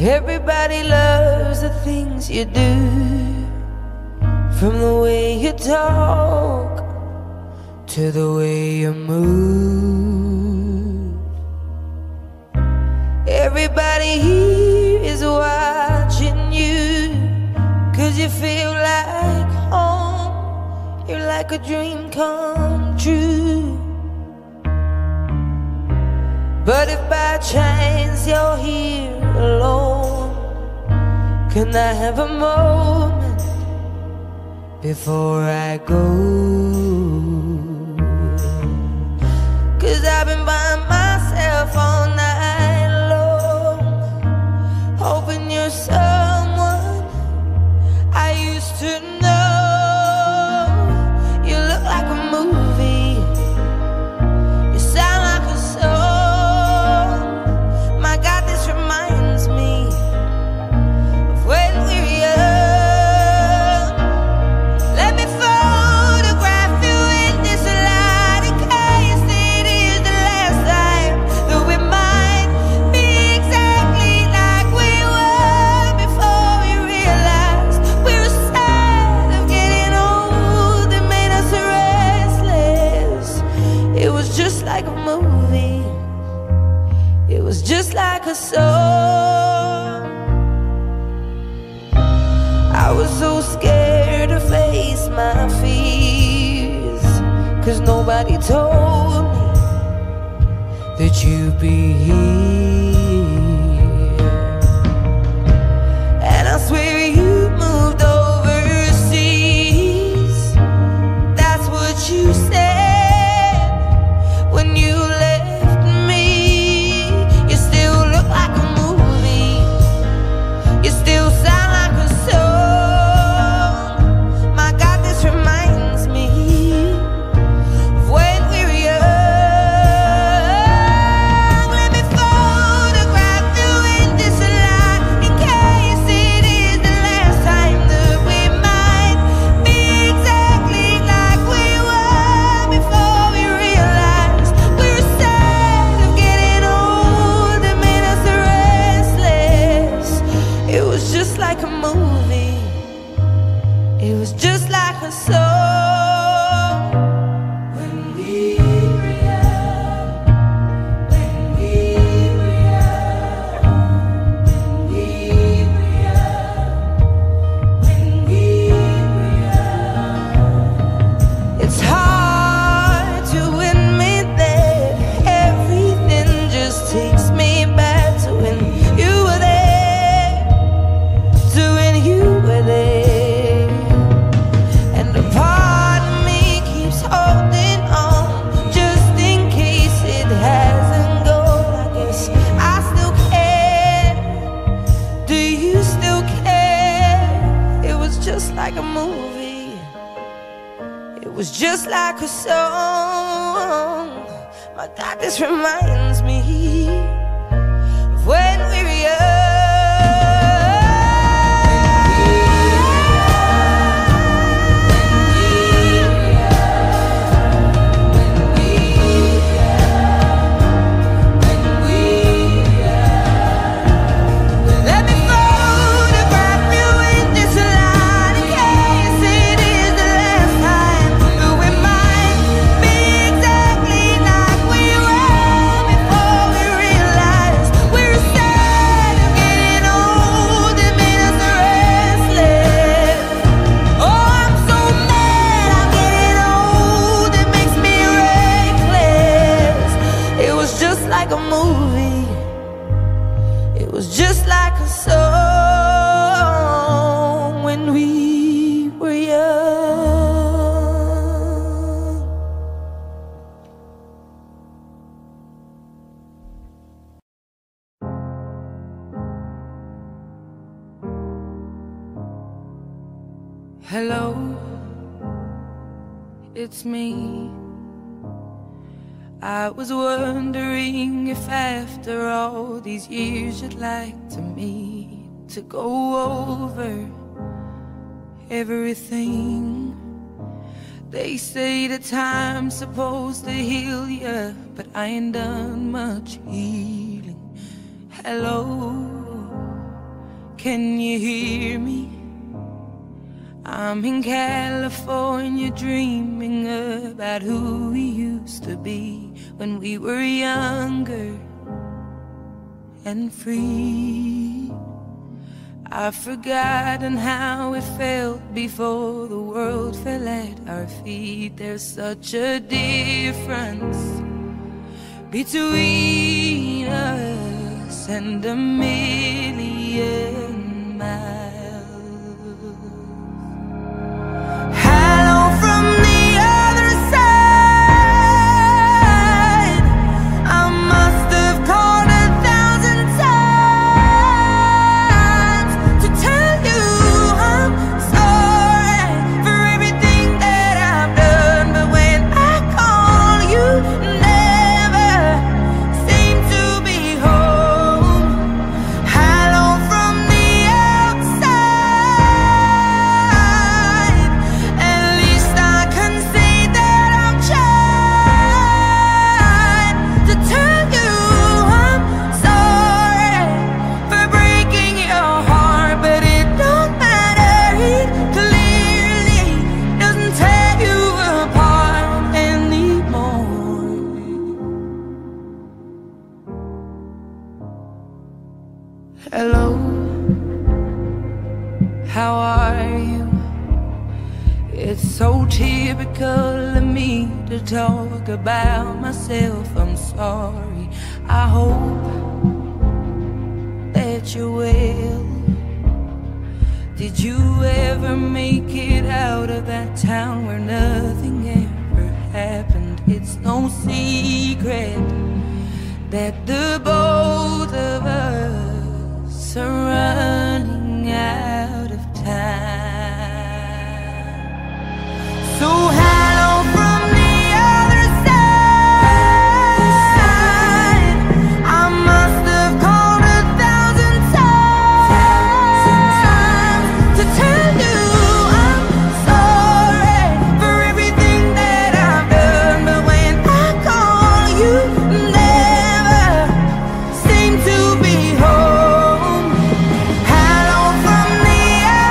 Everybody loves the things you do, from the way you talk to the way you move. Everybody here is watching you, 'cause you feel like home. You're like a dream come true. But if by chance you're here alone, can I have a moment before I go? 'Cause I've been by myself all night long, hoping you're someone I used to know. You look like a movie, you sound like a song. My God, this reminds me of when we were young. Let me photograph you in this light, in case it is the last time that we might be exactly like we were before we realized we were sad of getting old. It made us restless. It was just like a movie, it was just like a song. I was so scared to face my fears, 'cause nobody told me that you'd be here. And I swear you moved overseas. That's what you said when you left me. You still look like a movie, you still sound like a song. My God, this reminds me of when we were young. Let me photograph you in this light, in case it is the last time that we might be exactly like we were before we realized we were sad of getting old. It made us restless. It was just like a movie, it was just like a song. When we were young, when we were young, when we were young, when we were young. It's hard to admit that everything just takes me back to when you were there, to when you were there. And a part of me keeps holding on, just in case it hasn't gone. I guess I still care. Do you still care? It was just like a movie, it was just like a song. My God, this reminds me of when we were young. Let me photograph you in this light, in case it is the last time that we might be exactly like we were before we realized we were sad of getting old. It made us restless. Oh, I'm so mad I'm getting old. It makes me reckless. It was just like a movie, it was just like a song when we were young. Hello, it's me. I was wondering if after all these years you'd like to meet, to go over everything. They say that time's supposed to heal ya, but I ain't done much healing. Hello, can you hear me? I'm in California dreaming about who we used to be when we were younger and free. I've forgotten how it felt before the world fell at our feet. There's such a difference between us and a million miles. Hello from the other side. I must have called 1,000 times to tell you I'm sorry for everything that I've done. But when I call, you never seem to be home. Hello from the outside. At least I can say that I've tried to tell you I'm sorry for breaking your heart. But it don't matter, it clearly doesn't tear you apart anymore. Hello, how are you? It's so typical of me to talk about myself. I'm sorry. I hope that you're well. Did you ever make it out of that town where nothing ever happened? It's no secret that the both of us are running out of time. So hello from the other side. I must have called 1,000 times to tell you I'm sorry for everything that I've done. But when I call, you never seem to be home. Hello from the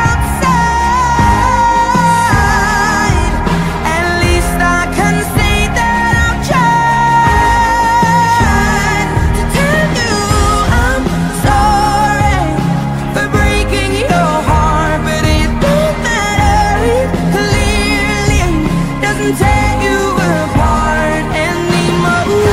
outside. At least I can say that I've tried to tell you I'm sorry for breaking your heart. But it don't matter, it clearly doesn't tear you apart anymore.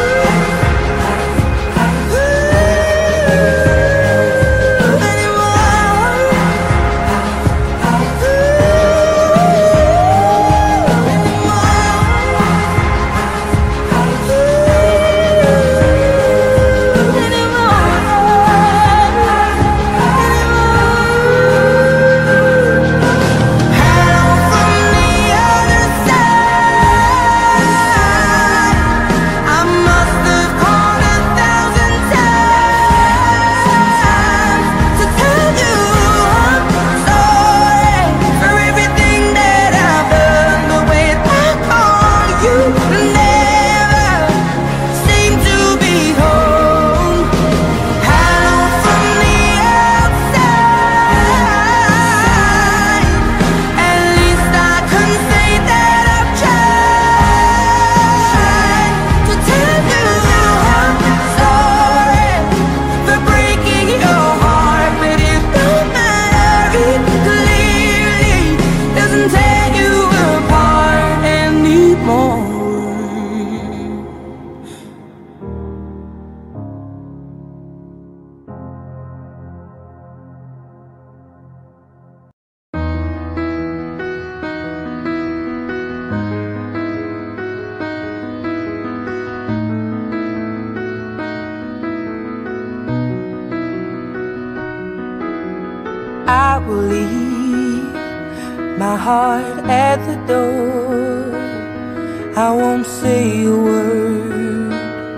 I will leave my heart at the door. I won't say a word.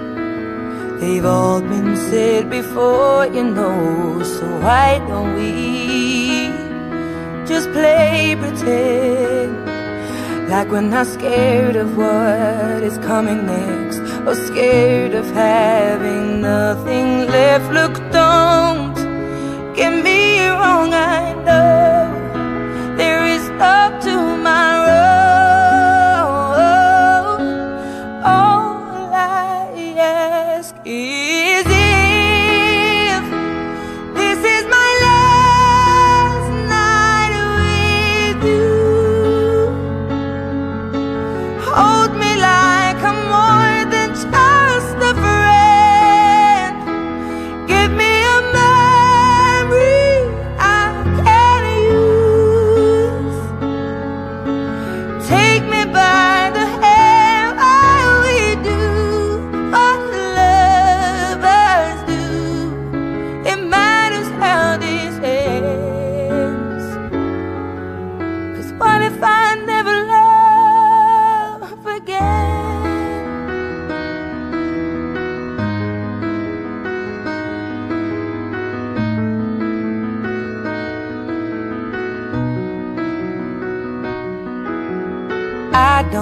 They've all been said before, you know. So why don't we just play pretend, like we're not scared of what is coming next, or scared of having nothing left. Look, don't get me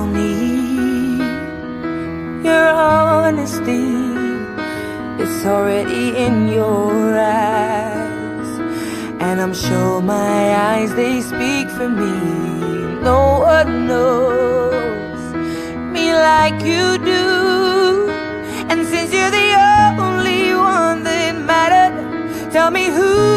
I'll need. Your honesty, it's already in your eyes, and I'm sure my eyes, they speak for me. No one knows me like you do, and since you're the only one that matters, tell me who